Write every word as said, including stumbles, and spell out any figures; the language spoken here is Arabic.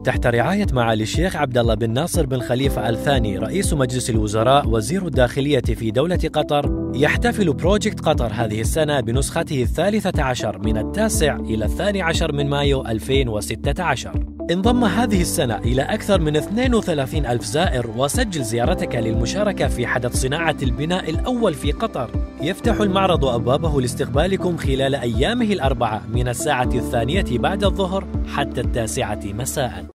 تحت رعاية معالي الشيخ عبد الله بن ناصر بن خليفة آل ثاني رئيس مجلس الوزراء وزير الداخلية في دولة قطر، يحتفل بروجكت قطر هذه السنة بنسخته الثالثة عشر من التاسع إلى الثاني عشر من مايو ألفين وستة عشر. انضم هذه السنة إلى أكثر من اثنين وثلاثين ألف زائر، وسجل زيارتك للمشاركة في حدث صناعة البناء الأول في قطر. يفتح المعرض أبوابه لاستقبالكم خلال أيامه الأربعة من الساعة الثانية بعد الظهر حتى التاسعة مساءً.